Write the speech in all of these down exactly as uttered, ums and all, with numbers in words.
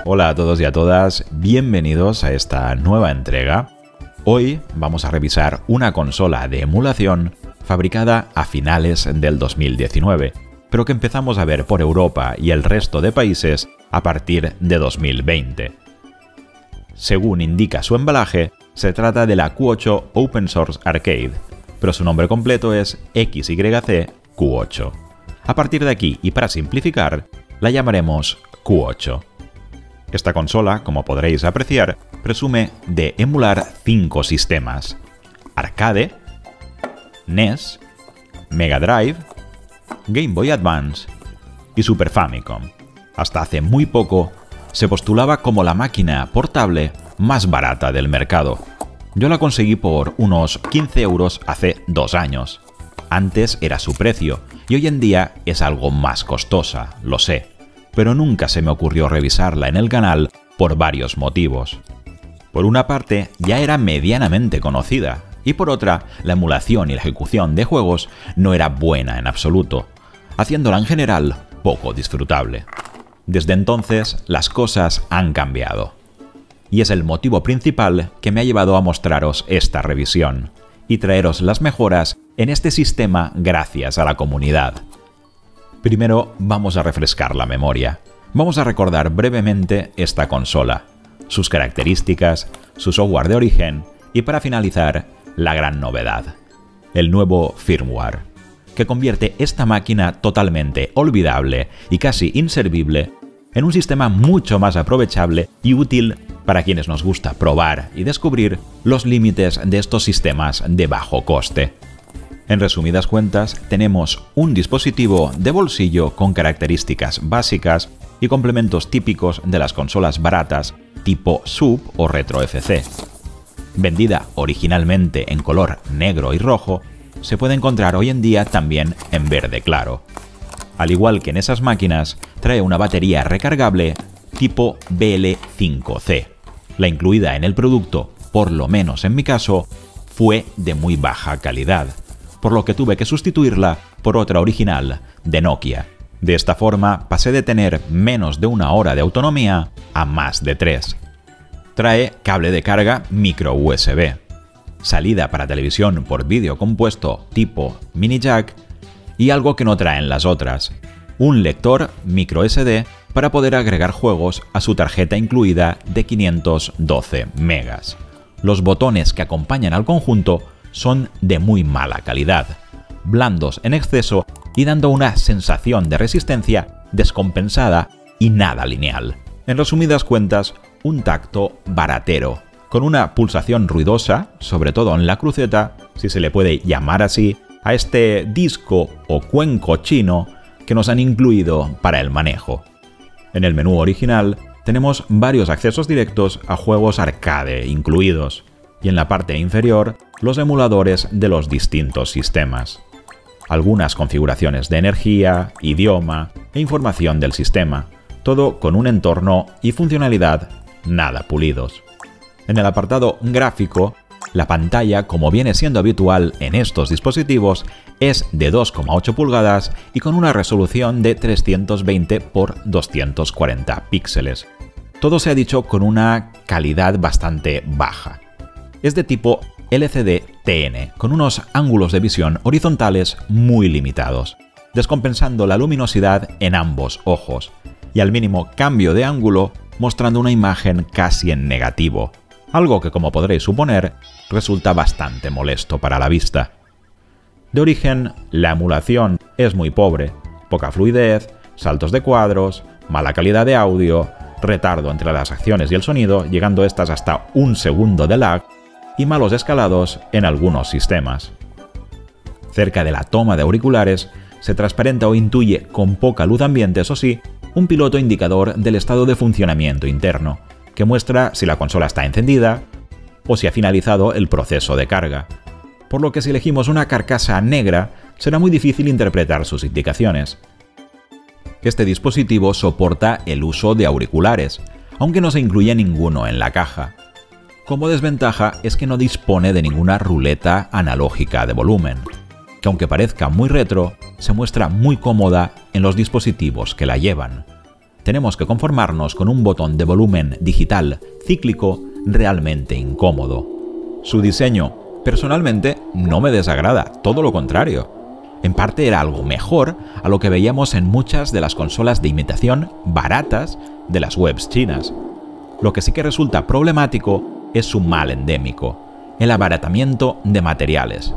Hola a todos y a todas, bienvenidos a esta nueva entrega. Hoy vamos a revisar una consola de emulación fabricada a finales del dos mil diecinueve, pero que empezamos a ver por Europa y el resto de países a partir de dos mil veinte. Según indica su embalaje, se trata de la Q ocho Open Source Arcade, pero su nombre completo es X Y C Q ocho. A partir de aquí, y para simplificar, la llamaremos Q ocho. Esta consola, como podréis apreciar, presume de emular cinco sistemas: Arcade, N E S, Mega Drive, Game Boy Advance y Super Famicom. Hasta hace muy poco se postulaba como la máquina portable más barata del mercado. Yo la conseguí por unos quince euros hace dos años. Antes era su precio y hoy en día es algo más costosa, lo sé, pero nunca se me ocurrió revisarla en el canal por varios motivos. Por una parte, ya era medianamente conocida, y por otra, la emulación y la ejecución de juegos no era buena en absoluto, haciéndola en general poco disfrutable. Desde entonces, las cosas han cambiado. Y es el motivo principal que me ha llevado a mostraros esta revisión, y traeros las mejoras en este sistema gracias a la comunidad. Primero vamos a refrescar la memoria. Vamos a recordar brevemente esta consola, sus características, su software de origen y, para finalizar, la gran novedad, el nuevo firmware, que convierte esta máquina totalmente olvidable y casi inservible en un sistema mucho más aprovechable y útil para quienes nos gusta probar y descubrir los límites de estos sistemas de bajo coste. En resumidas cuentas, tenemos un dispositivo de bolsillo con características básicas y complementos típicos de las consolas baratas tipo Sub o Retro F C. Vendida originalmente en color negro y rojo, se puede encontrar hoy en día también en verde claro. Al igual que en esas máquinas, trae una batería recargable tipo B L cinco C. La incluida en el producto, por lo menos en mi caso, fue de muy baja calidad, por lo que tuve que sustituirla por otra original de Nokia. De esta forma pasé de tener menos de una hora de autonomía a más de tres. Trae cable de carga micro U S B, salida para televisión por vídeo compuesto tipo mini jack y algo que no traen las otras, un lector micro S D para poder agregar juegos a su tarjeta incluida de quinientos doce megas. Los botones que acompañan al conjunto son de muy mala calidad, blandos en exceso y dando una sensación de resistencia descompensada y nada lineal. En resumidas cuentas, un tacto baratero, con una pulsación ruidosa, sobre todo en la cruceta, si se le puede llamar así, a este disco o cuenco chino que nos han incluido para el manejo. En el menú original tenemos varios accesos directos a juegos arcade incluidos, y en la parte inferior los emuladores de los distintos sistemas. Algunas configuraciones de energía, idioma e información del sistema, todo con un entorno y funcionalidad nada pulidos. En el apartado gráfico, la pantalla, como viene siendo habitual en estos dispositivos, es de dos coma ocho pulgadas y con una resolución de trescientos veinte por doscientos cuarenta píxeles. Todo se ha dicho con una calidad bastante baja. Es de tipo L C D T N, con unos ángulos de visión horizontales muy limitados, descompensando la luminosidad en ambos ojos, y al mínimo cambio de ángulo mostrando una imagen casi en negativo, algo que, como podréis suponer, resulta bastante molesto para la vista. De origen, la emulación es muy pobre, poca fluidez, saltos de cuadros, mala calidad de audio, retardo entre las acciones y el sonido, llegando estas hasta un segundo de lag, y malos escalados en algunos sistemas. Cerca de la toma de auriculares se transparenta o intuye con poca luz ambiente, eso sí, un piloto indicador del estado de funcionamiento interno, que muestra si la consola está encendida o si ha finalizado el proceso de carga, por lo que si elegimos una carcasa negra será muy difícil interpretar sus indicaciones. Este dispositivo soporta el uso de auriculares, aunque no se incluye ninguno en la caja. Como desventaja es que no dispone de ninguna ruleta analógica de volumen, que aunque parezca muy retro, se muestra muy cómoda en los dispositivos que la llevan. tenemos que conformarnos con un botón de volumen digital cíclico realmente incómodo. Su diseño, personalmente, no me desagrada, todo lo contrario. En parte era algo mejor a lo que veíamos en muchas de las consolas de imitación baratas de las webs chinas. Lo que sí que resulta problemático es su mal endémico, el abaratamiento de materiales.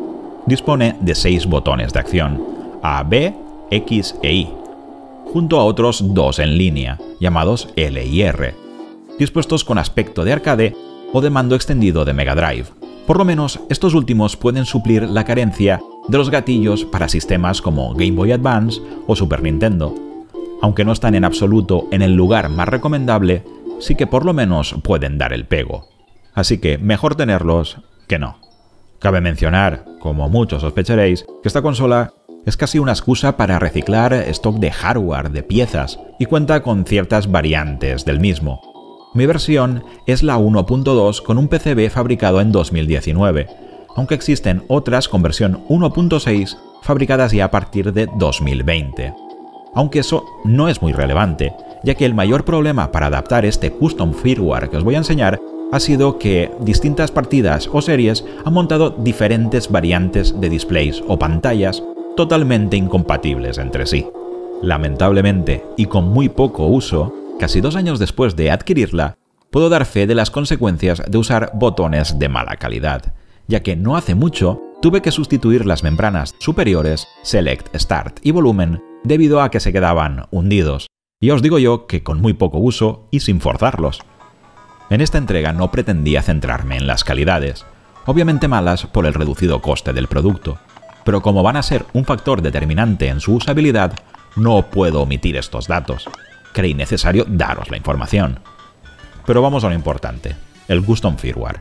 Dispone de seis botones de acción, A, B, X e Y, junto a otros dos en línea, llamados L y R, dispuestos con aspecto de arcade o de mando extendido de Mega Drive. Por lo menos, estos últimos pueden suplir la carencia de los gatillos para sistemas como Game Boy Advance o Super Nintendo. Aunque no están en absoluto en el lugar más recomendable, sí que por lo menos pueden dar el pego. Así que mejor tenerlos que no. Cabe mencionar, como muchos sospecharéis, que esta consola es casi una excusa para reciclar stock de hardware, de piezas, y cuenta con ciertas variantes del mismo. Mi versión es la uno punto dos con un P C B fabricado en dos mil diecinueve, aunque existen otras con versión uno punto seis fabricadas ya a partir de dos mil veinte. Aunque eso no es muy relevante, ya que el mayor problema para adaptar este custom firmware que os voy a enseñar ha sido que distintas partidas o series han montado diferentes variantes de displays o pantallas totalmente incompatibles entre sí. Lamentablemente, y con muy poco uso, casi dos años después de adquirirla, puedo dar fe de las consecuencias de usar botones de mala calidad, ya que no hace mucho tuve que sustituir las membranas superiores Select, Start y Volumen debido a que se quedaban hundidos. Y os digo yo que con muy poco uso y sin forzarlos. En esta entrega no pretendía centrarme en las calidades, obviamente malas por el reducido coste del producto, pero como van a ser un factor determinante en su usabilidad, no puedo omitir estos datos. Creí necesario daros la información. Pero vamos a lo importante, el custom firmware.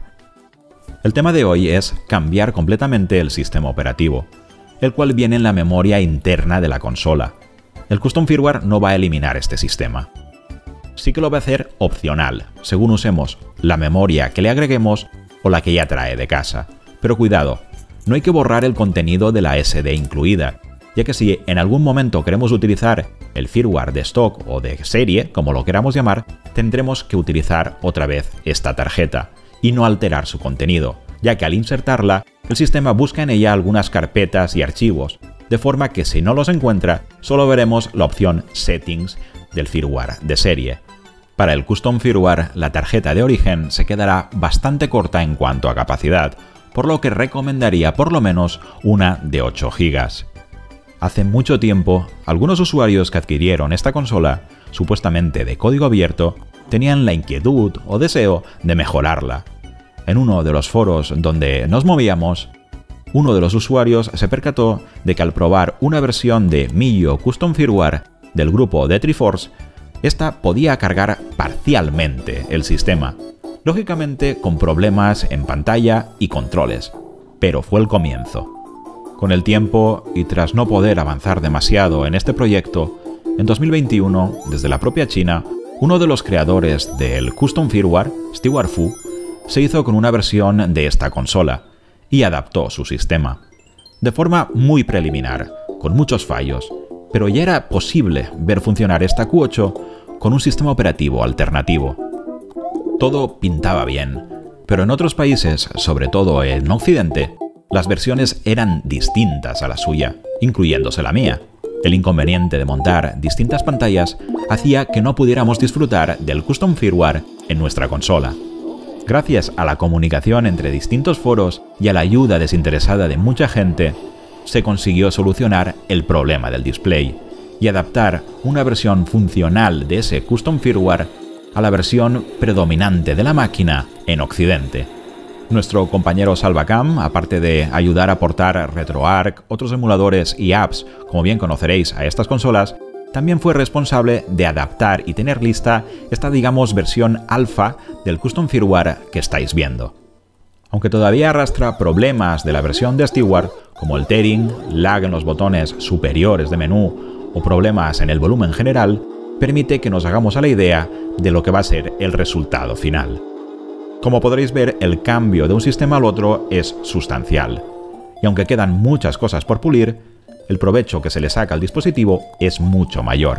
El tema de hoy es cambiar completamente el sistema operativo, el cual viene en la memoria interna de la consola. El custom firmware no va a eliminar este sistema. Sí que lo va a hacer opcional, según usemos la memoria que le agreguemos o la que ya trae de casa. Pero cuidado, no hay que borrar el contenido de la ese de incluida, ya que si en algún momento queremos utilizar el firmware de stock o de serie, como lo queramos llamar, tendremos que utilizar otra vez esta tarjeta y no alterar su contenido, ya que al insertarla, el sistema busca en ella algunas carpetas y archivos, de forma que si no los encuentra, solo veremos la opción Settings del firmware de serie. Para el custom firmware, la tarjeta de origen se quedará bastante corta en cuanto a capacidad, por lo que recomendaría por lo menos una de ocho gigas. Hace mucho tiempo, algunos usuarios que adquirieron esta consola, supuestamente de código abierto, tenían la inquietud o deseo de mejorarla. En uno de los foros donde nos movíamos, uno de los usuarios se percató de que al probar una versión de MIUI Custom Firmware del grupo de Triforce, esta podía cargar parcialmente el sistema, lógicamente con problemas en pantalla y controles, pero fue el comienzo. Con el tiempo, y tras no poder avanzar demasiado en este proyecto, en dos mil veintiuno, desde la propia China, uno de los creadores del Custom Firmware, Stewart Fu, se hizo con una versión de esta consola y adaptó su sistema. De forma muy preliminar, con muchos fallos, pero ya era posible ver funcionar esta Q ocho con un sistema operativo alternativo. Todo pintaba bien, pero en otros países, sobre todo en Occidente, las versiones eran distintas a la suya, incluyéndose la mía. El inconveniente de montar distintas pantallas hacía que no pudiéramos disfrutar del custom firmware en nuestra consola. Gracias a la comunicación entre distintos foros y a la ayuda desinteresada de mucha gente, se consiguió solucionar el problema del display y adaptar una versión funcional de ese custom firmware a la versión predominante de la máquina en Occidente. Nuestro compañero Salvacam, aparte de ayudar a aportar RetroArch, otros emuladores y apps, como bien conoceréis, a estas consolas, también fue responsable de adaptar y tener lista esta, digamos, versión alfa del custom firmware que estáis viendo. Aunque todavía arrastra problemas de la versión de Stewart, como el tearing, lag en los botones superiores de menú o problemas en el volumen general, permite que nos hagamos a la idea de lo que va a ser el resultado final. Como podréis ver, el cambio de un sistema al otro es sustancial, y aunque quedan muchas cosas por pulir, el provecho que se le saca al dispositivo es mucho mayor,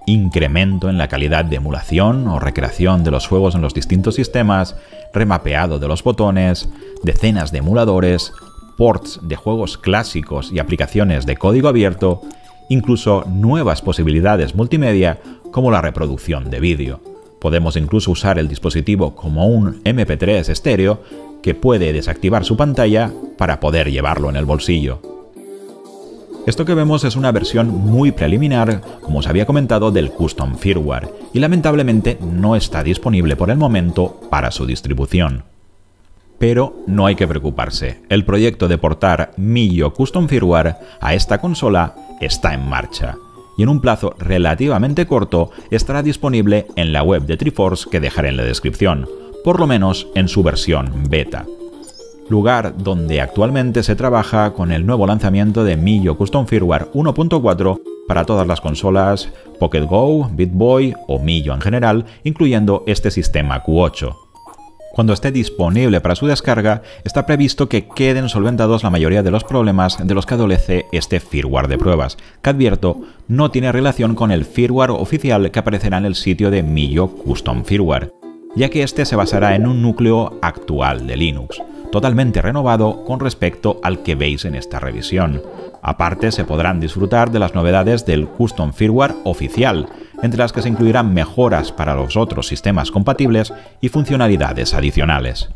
incremento en la calidad de emulación o recreación de los juegos en los distintos sistemas, remapeado de los botones, decenas de emuladores, ports de juegos clásicos y aplicaciones de código abierto, incluso nuevas posibilidades multimedia como la reproducción de vídeo. Podemos incluso usar el dispositivo como un eme pe tres estéreo que puede desactivar su pantalla para poder llevarlo en el bolsillo. Esto que vemos es una versión muy preliminar, como os había comentado, del custom firmware, y lamentablemente no está disponible por el momento para su distribución. Pero no hay que preocuparse, el proyecto de portar MiYo Custom Firmware a esta consola está en marcha, y en un plazo relativamente corto estará disponible en la web de Triforce que dejaré en la descripción, por lo menos en su versión beta. Lugar donde actualmente se trabaja con el nuevo lanzamiento de MiYo Custom Firmware uno punto cuatro para todas las consolas Pocket Go, BitBoy o MiYo en general, incluyendo este sistema Q ocho. Cuando esté disponible para su descarga, está previsto que queden solventados la mayoría de los problemas de los que adolece este firmware de pruebas, que advierto no tiene relación con el firmware oficial que aparecerá en el sitio de MiYo Custom Firmware, ya que este se basará en un núcleo actual de Linux, totalmente renovado con respecto al que veis en esta revisión. Aparte, se podrán disfrutar de las novedades del Custom Firmware oficial, entre las que se incluirán mejoras para los otros sistemas compatibles y funcionalidades adicionales.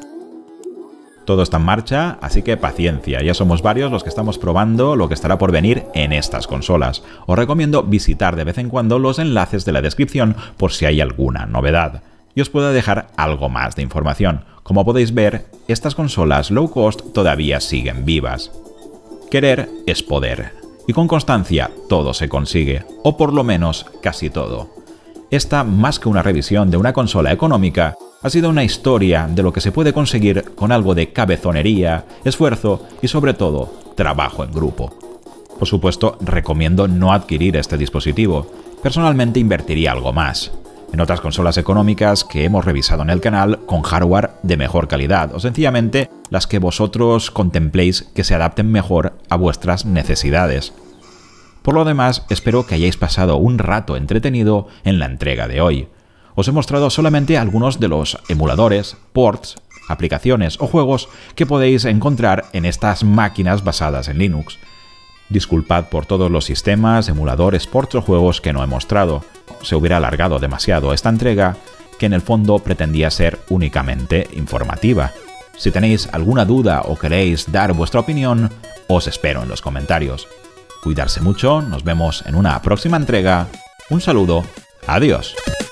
Todo está en marcha, así que paciencia, ya somos varios los que estamos probando lo que estará por venir en estas consolas. Os recomiendo visitar de vez en cuando los enlaces de la descripción por si hay alguna novedad. Y os puedo dejar algo más de información. Como podéis ver, estas consolas low cost todavía siguen vivas. Querer es poder, y con constancia todo se consigue, o por lo menos casi todo. Esta, más que una revisión de una consola económica, ha sido una historia de lo que se puede conseguir con algo de cabezonería, esfuerzo y sobre todo, trabajo en grupo. Por supuesto, recomiendo no adquirir este dispositivo. Personalmente invertiría algo más en otras consolas económicas que hemos revisado en el canal con hardware de mejor calidad, o sencillamente las que vosotros contempléis que se adapten mejor a vuestras necesidades. Por lo demás, espero que hayáis pasado un rato entretenido en la entrega de hoy. Os he mostrado solamente algunos de los emuladores, ports, aplicaciones o juegos que podéis encontrar en estas máquinas basadas en Linux. Disculpad por todos los sistemas, emuladores, ports o juegos que no he mostrado. Se hubiera alargado demasiado esta entrega, que en el fondo pretendía ser únicamente informativa. Si tenéis alguna duda o queréis dar vuestra opinión, os espero en los comentarios. Cuidarse mucho, nos vemos en una próxima entrega. Un saludo, adiós.